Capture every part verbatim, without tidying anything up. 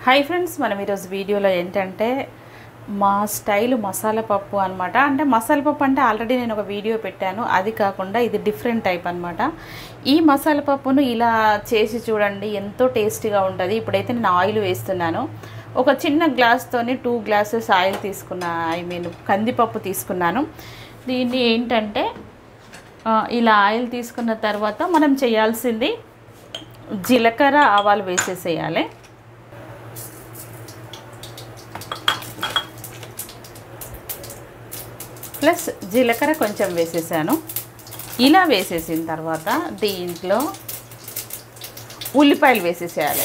Hi friends, మనం ఈరోజు వీడియోలో ఏంటంటే మా స్టైల్ మసాలా పప్పు అనమాట. అంటే మసాలా పప్పు అంటే ఆల్రెడీ నేను ఒక వీడియో పెట్టాను, అది కాకుండా ఇది డిఫరెంట్ టైప్ అనమాట. ఈ మసాలా పప్పును ఇలా చేసి చూడండి, ఎంతో టేస్టీగా ఉంటుంది. ఇప్పుడైతే నేను ఆయిల్ వేస్తున్నాను. ఒక చిన్న గ్లాస్తోని టూ గ్లాసెస్ ఆయిల్ తీసుకున్నా, ఐ మీన్ కందిపప్పు తీసుకున్నాను. దీన్ని ఏంటంటే ఇలా ఆయిల్ తీసుకున్న తర్వాత మనం చేయాల్సింది జీలకర్ర ఆవాలు వేసేసేయాలి. ప్లస్ జీలకర్ర కొంచెం వేసేసాను. ఇలా వేసేసిన తర్వాత దీంట్లో ఉల్లిపాయలు వేసేసేయాలి.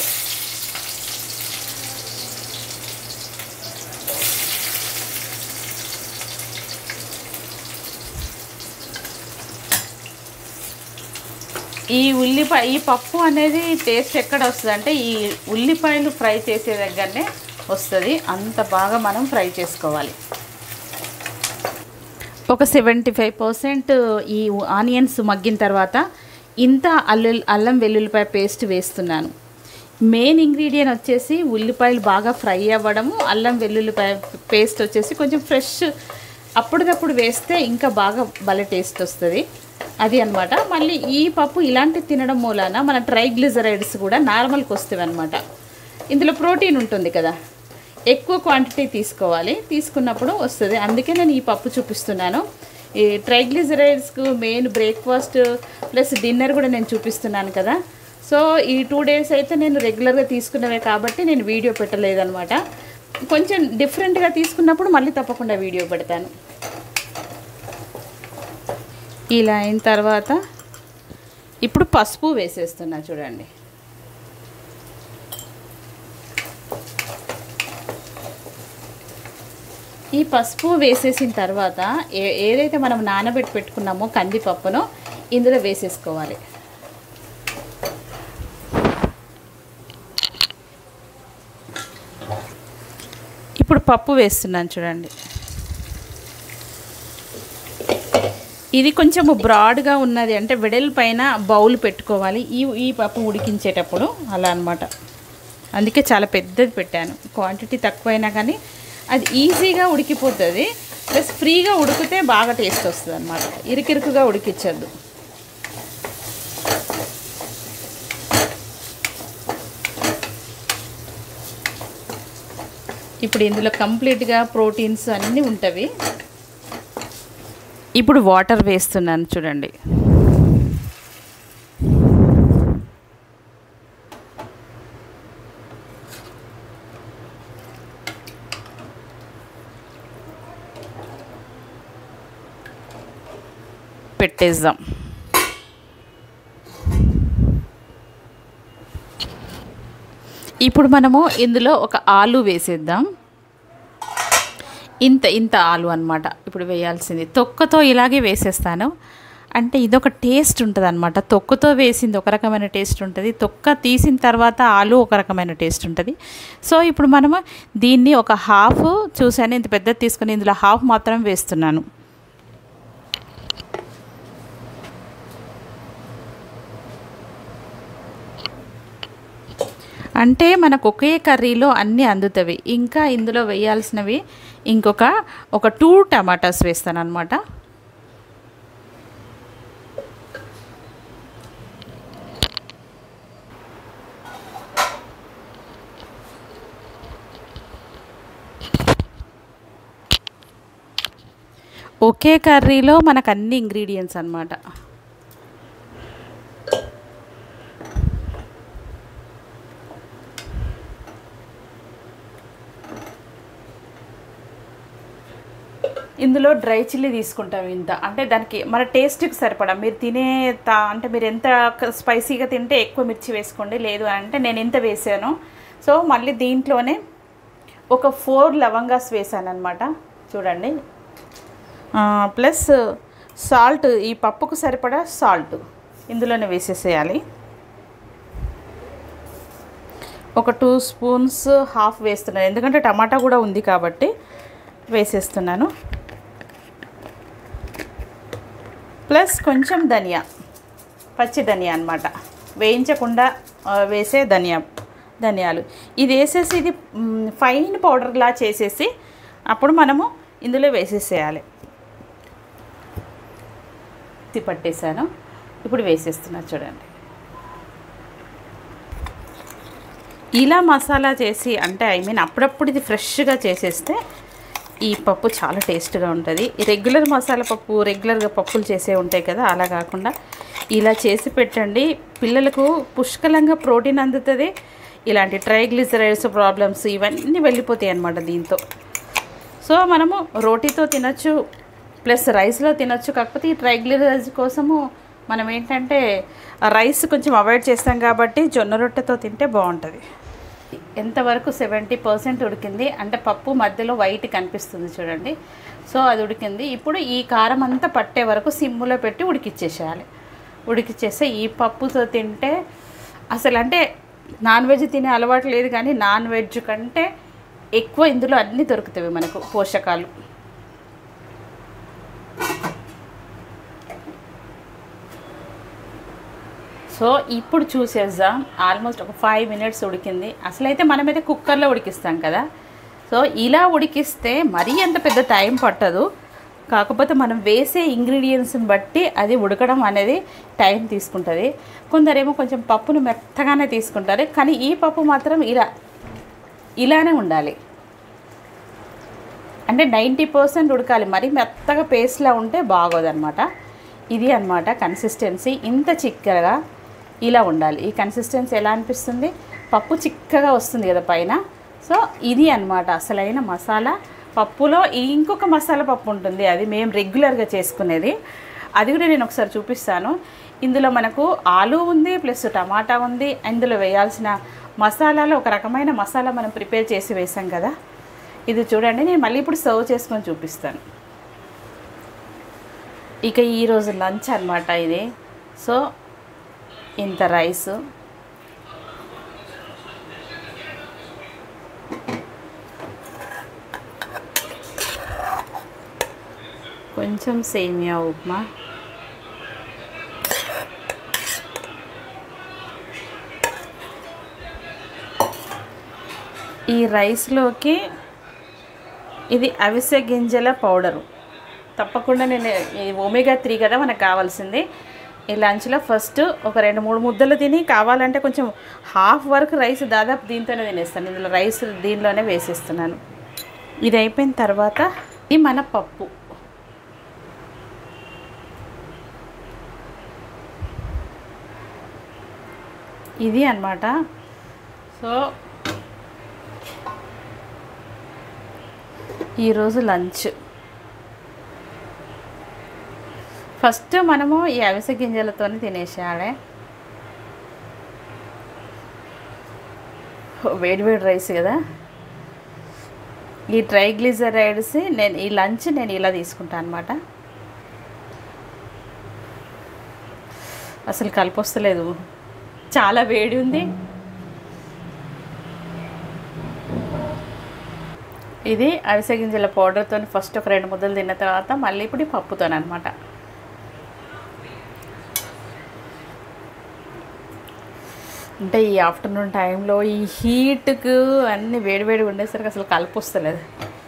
ఈ ఉల్లిపాయ ఈ పప్పు అనేది టేస్ట్ ఎక్కడ వస్తుంది అంటే ఈ ఉల్లిపాయలు ఫ్రై చేసే దగ్గరనే వస్తుంది. అంత బాగా మనం ఫ్రై చేసుకోవాలి. ఒక సెవెంటీ ఫైవ్ పర్సెంట్ ఈ ఆనియన్స్ మగ్గిన తర్వాత ఇంత అల్లు అల్లం వెల్లుల్లిపాయ పేస్ట్ వేస్తున్నాను. మెయిన్ ఇంగ్రీడియంట్ వచ్చేసి ఉల్లిపాయలు బాగా ఫ్రై అవ్వడము, అల్లం వెల్లుల్లిపాయ పేస్ట్ వచ్చేసి కొంచెం ఫ్రెష్ అప్పటికప్పుడు వేస్తే ఇంకా బాగా భలే టేస్ట్ వస్తుంది. అది అనమాట. మళ్ళీ ఈ పప్పు ఇలాంటి తినడం మూలాన మన ట్రైగ్లిజరైడ్స్ కూడా నార్మల్కి వస్తాయి అనమాట. ఇందులో ప్రోటీన్ ఉంటుంది కదా, ఎక్కువ క్వాంటిటీ తీసుకోవాలి. తీసుకున్నప్పుడు వస్తుంది. అందుకే నేను ఈ పప్పు చూపిస్తున్నాను. ఈ ట్రైగ్లిజరైడ్స్కు మెయిన్ బ్రేక్ఫాస్ట్ ప్లస్ డిన్నర్ కూడా నేను చూపిస్తున్నాను కదా. సో ఈ టూ డేస్ అయితే నేను రెగ్యులర్గా తీసుకున్నవే కాబట్టి నేను వీడియో పెట్టలేదన్నమాట. కొంచెం డిఫరెంట్గా తీసుకున్నప్పుడు మళ్ళీ తప్పకుండా వీడియో పెడతాను. ఇలా అయిన తర్వాత ఇప్పుడు పసుపు వేసేస్తున్నా చూడండి. ఈ పసుపు వేసేసిన తర్వాత ఏ ఏదైతే మనం నానబెట్టి పెట్టుకున్నామో కందిపప్పును ఇందులో వేసేసుకోవాలి. ఇప్పుడు పప్పు వేస్తున్నాను చూడండి. ఇది కొంచెము బ్రాడ్గా ఉన్నది, అంటే వెడల్ పైన బౌల్ పెట్టుకోవాలి ఈ ఈ పప్పు ఉడికించేటప్పుడు, అలా అనమాట. అందుకే చాలా పెద్దది పెట్టాను. క్వాంటిటీ తక్కువైనా కానీ అది ఈజీగా ఉడికిపోతుంది. ప్లస్ ఫ్రీగా ఉడికితే బాగా టేస్ట్ వస్తుంది అన్నమాట. ఇరుకిరుకుగా ఉడికించద్దు. ఇప్పుడు ఇందులో కంప్లీట్గా ప్రోటీన్స్ అన్నీ ఉంటవి. ఇప్పుడు వాటర్ వేస్తున్నాను చూడండి. పెట్టేద్దాం. ఇప్పుడు మనము ఇందులో ఒక ఆలు వేసేద్దాం. ఇంత ఇంత ఆలు అన్నమాట ఇప్పుడు వేయాల్సింది. తొక్కతో ఇలాగే వేసేస్తాను. అంటే ఇదొక టేస్ట్ ఉంటుంది అనమాట. తొక్కతో వేసింది ఒక రకమైన టేస్ట్ ఉంటుంది, తొక్క తీసిన తర్వాత ఆలు ఒక రకమైన టేస్ట్ ఉంటుంది. సో ఇప్పుడు మనము దీన్ని ఒక హాఫ్ చూసాను, ఇంత పెద్దది తీసుకుని ఇందులో హాఫ్ మాత్రం వేస్తున్నాను. అంటే మనకు ఒకే కర్రీలో అన్నీ అందుతవి. ఇంకా ఇందులో వేయాల్సినవి ఇంకొక ఒక టూ టమాటాస్ వేస్తాను అనమాట. ఒకే కర్రీలో మనకు అన్ని ఇంగ్రీడియంట్స్ అన్నమాట. ఇందులో డ్రై చిల్లీ తీసుకుంటాం ఇంత, అంటే దానికి మన టేస్ట్కి సరిపడా మీరు తినే తా అంటే మీరు ఎంత స్పైసీగా తింటే ఎక్కువ మిర్చి వేసుకోండి, లేదు అంటే నేను ఇంత వేసాను. సో మళ్ళీ దీంట్లోనే ఒక ఫోర్ లవంగాస్ వేసాను అనమాట చూడండి. ప్లస్ సాల్ట్, ఈ పప్పుకు సరిపడా సాల్ట్ ఇందులోనే వేసేసేయాలి. ఒక టూ స్పూన్స్ హాఫ్ వేస్తున్నాను, ఎందుకంటే టమాటా కూడా ఉంది కాబట్టి వేసేస్తున్నాను. ప్లస్ కొంచెం ధనియా, పచ్చి ధనియా అన్నమాట, వేయించకుండా వేసే ధనియా ధనియాలు ఇది వేసేసి ఇది ఫైన్ పౌడర్లా చేసేసి అప్పుడు మనము ఇందులో వేసేసేయాలి. పట్టేసాను, ఇప్పుడు వేసేస్తున్నా చూడండి. ఇలా మసాలా చేసి అంటే ఐ మీన్ అప్పుడప్పుడు ఇది ఫ్రెష్గా చేసేస్తే ఈ పప్పు చాలా టేస్ట్గా ఉంటుంది. రెగ్యులర్ మసాలా పప్పు రెగ్యులర్గా పప్పులు చేసే ఉంటాయి కదా, అలా కాకుండా ఇలా చేసి పెట్టండి. పిల్లలకు పుష్కలంగా ప్రోటీన్ అందుతుంది. ఇలాంటి ట్రైగ్లిజరైడ్స్ ప్రాబ్లమ్స్ ఇవన్నీ వెళ్ళిపోతాయి అన్నమాట దీంతో. సో మనము రోటీతో తినచ్చు, ప్లస్ రైస్లో తినచ్చు. కాకపోతే ఈ ట్రైగ్లిజరైడ్స్ కోసము మనం ఏంటంటే రైస్ కొంచెం అవాయిడ్ చేస్తాం కాబట్టి జొన్న రొట్టెతో తింటే బాగుంటుంది. ఎంతవరకు సెవెంటీ పర్సెంట్ ఉడికింది, అంటే పప్పు మధ్యలో వైట్ కనిపిస్తుంది చూడండి. సో అది ఉడికింది. ఇప్పుడు ఈ కారం అంతా పట్టే వరకు సిమ్ములో పెట్టి ఉడికిచ్చేసేయాలి. ఉడికిచ్చేస్తే ఈ పప్పుతో తింటే అసలు అంటే నాన్ వెజ్ తినే అలవాటు లేదు, కానీ నాన్ వెజ్ కంటే ఎక్కువ ఇందులో అన్నీ దొరుకుతాయి మనకు పోషకాలు. సో ఇప్పుడు చూసేద్దాం. ఆల్మోస్ట్ ఒక ఫైవ్ మినిట్స్ ఉడికింది. అసలైతే మనమైతే కుక్కర్లో ఉడికిస్తాం కదా, సో ఇలా ఉడికిస్తే మరీ అంత పెద్ద టైం పట్టదు. కాకపోతే మనం వేసే ఇంగ్రీడియంట్స్ని బట్టి అది ఉడకడం అనేది టైం తీసుకుంటుంది. కొందరేమో కొంచెం పప్పును మెత్తగానే తీసుకుంటారు, కానీ ఈ పప్పు మాత్రం ఇలా ఇలానే ఉండాలి. అంటే నైంటీ పర్సెంట్ ఉడకాలి, మరీ మెత్తగా పేస్ట్లా ఉంటే బాగోదన్నమాట. ఇది అన్నమాట కన్సిస్టెన్సీ. ఇంత చిక్కగా ఇలా ఉండాలి. ఈ కన్సిస్టెన్సీ ఎలా అనిపిస్తుంది, పప్పు చిక్కగా వస్తుంది కదా పైన. సో ఇది అన్నమాట అసలైన మసాలా. పప్పులో ఇంకొక మసాలా పప్పు ఉంటుంది, అది మేము రెగ్యులర్గా చేసుకునేది. అది కూడా నేను ఒకసారి చూపిస్తాను. ఇందులో మనకు ఆలు ఉంది, ప్లస్ టమాటా ఉంది. ఇందులో వేయాల్సిన మసాలాలో ఒక రకమైన మసాలా మనం ప్రిపేర్ చేసి వేసాం కదా, ఇది చూడండి. నేను మళ్ళీ ఇప్పుడు సర్వ్ చేసుకొని చూపిస్తాను. ఇక ఈరోజు లంచ్ అన్నమాట ఇది. సో ఇంత రైస్, కొంచెం సేమియా ఉప్మా, ఈ రైస్లోకి ఇది అవిసె గింజల పౌడరు. తప్పకుండా నేను ఒమేగా త్రీ కదా మనకు కావాల్సింది. ఈ లంచ్లో ఫస్ట్ ఒక రెండు మూడు ముద్దలు తిని, కావాలంటే కొంచెం హాఫ్ వరకు రైస్ దాదాపు దీంతోనే తినేస్తాను. ఇందులో రైస్ దీనిలోనే వేసేస్తున్నాను. ఇది అయిపోయిన తర్వాత ఇది మన పప్పు. ఇది అన్నమాట. సో ఈరోజు లంచ్ ఫస్ట్ మనము ఈ అవిసె గింజలతో తినేసేయాలి. వేడి వేడి రైస్ కదా. ఈ ట్రైగ్లిజరైడ్స్ నేను ఈ లంచ్ నేను ఇలా తీసుకుంటాను అనమాట. అసలు కలిపొస్తలేదు, చాలా వేడి ఉంది. ఇది అవిసె గింజల పౌడర్తో ఫస్ట్ ఒక రెండు ముద్దలు తిన్న తర్వాత మళ్ళీ ఇప్పుడు పప్పుతో అనమాట. అంటే ఈ ఆఫ్టర్నూన్ టైంలో ఈ హీట్కు అన్నీ వేడివేడిగా ఉండేసరికి అసలు కలుపు వస్తలేదు.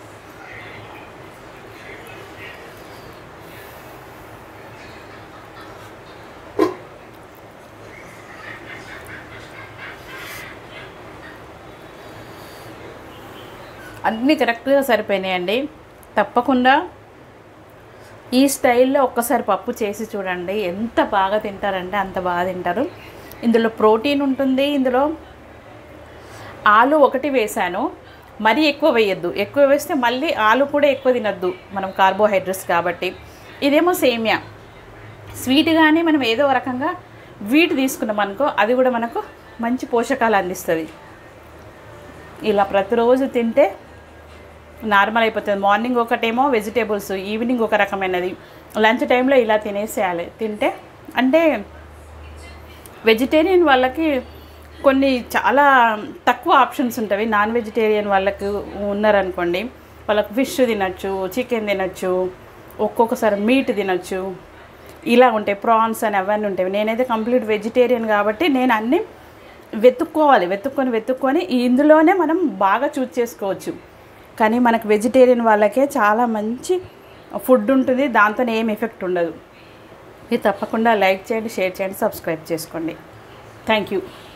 అన్నీ కరెక్ట్గా సరిపోయినాయండి. తప్పకుండా ఈ స్టైల్లో ఒక్కసారి పప్పు చేసి చూడండి, ఎంత బాగా తింటారంటే అంత బాగా తింటారు. ఇందులో ప్రోటీన్ ఉంటుంది. ఇందులో ఆలు ఒకటి వేసాను, మరీ ఎక్కువ వేయద్దు. ఎక్కువ వేస్తే మళ్ళీ ఆలు కూడా ఎక్కువ తినద్దు మనం, కార్బోహైడ్రేట్స్ కాబట్టి. ఇదేమో సేమియా స్వీట్గానే మనం ఏదో రకంగా వీట్ తీసుకున్నాం అనుకో, అది కూడా మనకు మంచి పోషకాలు అందిస్తుంది. ఇలా ప్రతిరోజు తింటే నార్మల్ అయిపోతుంది. మార్నింగ్ ఒకటేమో వెజిటేబుల్స్, ఈవినింగ్ ఒక రకమైనది, లంచ్ టైంలో ఇలా తినేసేయాలి. తింటే అంటే వెజిటేరియన్ వాళ్ళకి కొన్ని చాలా తక్కువ ఆప్షన్స్ ఉంటాయి. నాన్ వెజిటేరియన్ వాళ్ళకి ఉన్నారనుకోండి, వాళ్ళకి ఫిష్ తినచ్చు, చికెన్ తినచ్చు, ఒక్కొక్కసారి మీట్ తినచ్చు, ఇలా ఉంటాయి. ప్రాన్స్ అని అవన్నీ ఉంటాయి. నేనైతే కంప్లీట్ వెజిటేరియన్ కాబట్టి నేను అన్నీ వెతుక్కోవాలి, వెతుక్కొని వెతుక్కొని ఇందులోనే మనం బాగా చూస్ చేసుకోవచ్చు. కానీ మనకు వెజిటేరియన్ వాళ్ళకే చాలా మంచి ఫుడ్ ఉంటుంది, దాంతో ఏం ఎఫెక్ట్ ఉండదు. మీరు తప్పకుండా లైక్ చేయండి, షేర్ చేయండి, సబ్స్క్రైబ్ చేసుకోండి. Thank you.